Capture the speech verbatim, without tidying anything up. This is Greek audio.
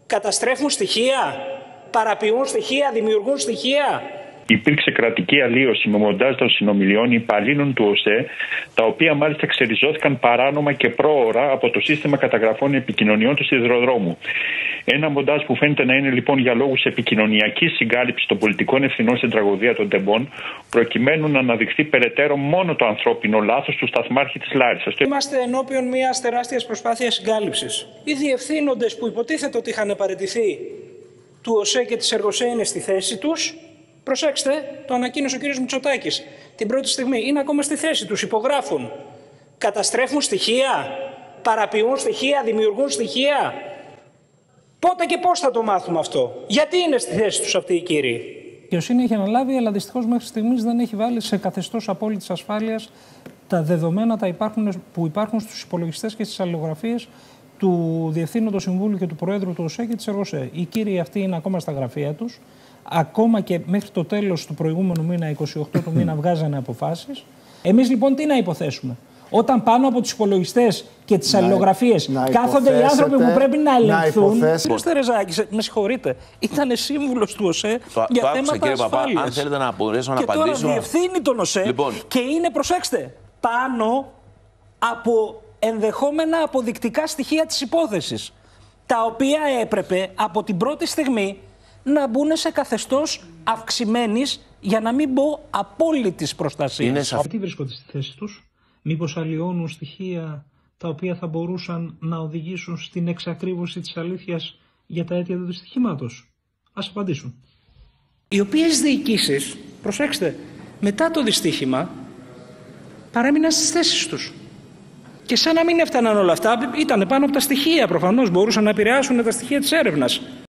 Καταστρέφουν στοιχεία, παραποιούν στοιχεία, δημιουργούν στοιχεία. Υπήρξε κρατική αλλίωση με μοντάζ των συνομιλιών υπαλλήλων του ΟΣΕ, τα οποία μάλιστα ξεριζώθηκαν παράνομα και πρόωρα από το σύστημα καταγραφών επικοινωνιών του σιδηροδρόμου. Ένα μοντάζ που φαίνεται να είναι λοιπόν για λόγους επικοινωνιακής συγκάλυψης των πολιτικών ευθυνών στην τραγωδία των Τεμπών, προκειμένου να αναδειχθεί περαιτέρω μόνο το ανθρώπινο λάθος του σταθμάρχη της Λάρισσας. Είμαστε ενώπιον μιας τεράστιας προσπάθειας συγκάλυψης. Οι διευθύνοντες που υποτίθεται ότι είχαν παραιτηθεί του ΟΣΕ και της Εργοσέ είναι στη θέση τους. Προσέξτε, το ανακοίνωσε ο κύριος Μητσοτάκης την πρώτη στιγμή. Είναι ακόμα στη θέση τους, υπογράφουν. Καταστρέφουν στοιχεία, παραποιούν στοιχεία, δημιουργούν στοιχεία. Πότε και πώς θα το μάθουμε αυτό? Γιατί είναι στη θέση τους αυτοί οι κύριοι? Η δικαιοσύνη έχει αναλάβει, αλλά δυστυχώς μέχρι στιγμής δεν έχει βάλει σε καθεστώς απόλυτης ασφάλειας τα δεδομένα τα υπάρχουν, που υπάρχουν στους υπολογιστές και στις αλληλογραφίες του Διευθύνοντος Συμβούλου και του Προέδρου του ΟΣΕ και της Εργοσέ. Οι κύριοι αυτοί είναι ακόμα στα γραφεία τους. Ακόμα και μέχρι το τέλος του προηγούμενου μήνα, εικοστή ογδόη του μήνα, βγάζανε αποφάσεις. Εμείς λοιπόν τι να υποθέσουμε? Όταν πάνω από τους υπολογιστές και τις αλληλογραφίες κάθονται οι άνθρωποι που πρέπει να ελεγχθούν. Ο κ. Στερεζάκης, με συγχωρείτε, ήταν σύμβουλος του ΟΣΕ το, για το θέματα άκουσα, ασφάλειας. Παπά, αν θέλετε να μπορέσω να και απαντήσω. Και τώρα διευθύνει τον ΟΣΕ λοιπόν. και είναι, προσέξτε, πάνω από ενδεχόμενα αποδεικτικά στοιχεία της υπόθεσης, τα οποία έπρεπε από την πρώτη στιγμή να μπουν σε καθεστώς αυξημένης, για να μην πω απόλυτης προστασίας. Γιατί βρίσκονται στη θέση τους? Μήπως αλλοιώνουν στοιχεία τα οποία θα μπορούσαν να οδηγήσουν στην εξακρίβωση της αλήθειας για τα αίτια του δυστυχήματος? Ας απαντήσουν. Οι οποίες διοικήσεις, προσέξτε, μετά το δυστύχημα παρέμειναν στις θέσεις τους. Και σαν να μην έφταναν όλα αυτά, ήταν πάνω από τα στοιχεία προφανώς, μπορούσαν να επηρεάσουν τα στοιχεία της έρευνας.